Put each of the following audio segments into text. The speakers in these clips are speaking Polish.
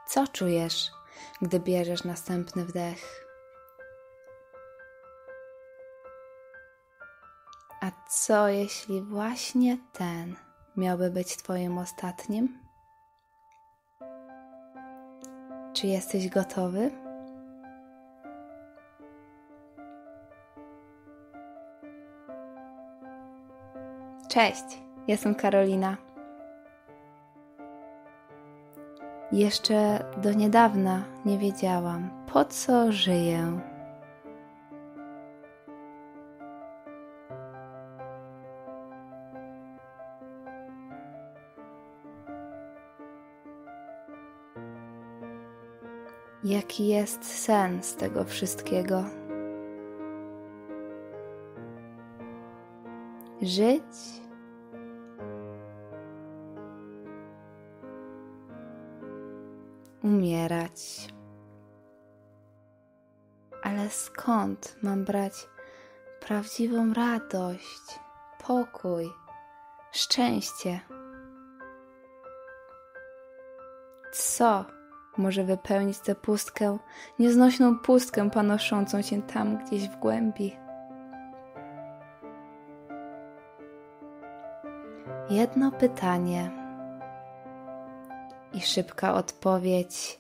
Co czujesz, gdy bierzesz następny wdech? A co jeśli właśnie ten miałby być twoim ostatnim? Czy jesteś gotowy? Cześć, jestem Karolina. Jeszcze do niedawna nie wiedziałam, po co żyję. Jaki jest sens tego wszystkiego? Żyć? Umierać. Ale skąd mam brać prawdziwą radość, pokój, szczęście? Co może wypełnić tę pustkę, nieznośną pustkę panoszącą się tam gdzieś w głębi? Jedno pytanie i szybka odpowiedź.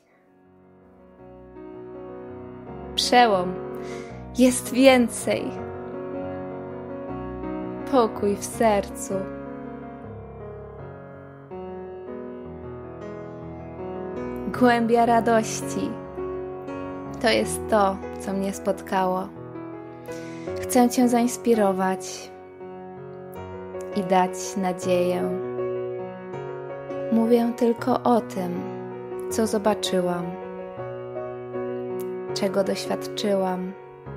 Przełom. Jest więcej. Pokój w sercu. Głębia radości. To jest to, co mnie spotkało. Chcę Cię zainspirować i dać nadzieję. Mówię tylko o tym, co zobaczyłam, czego doświadczyłam.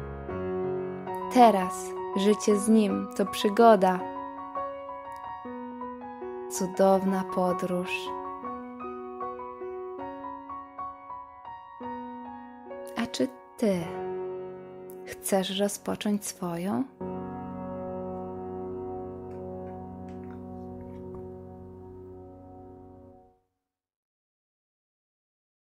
Teraz życie z Nim to przygoda, cudowna podróż. A czy Ty chcesz rozpocząć swoją?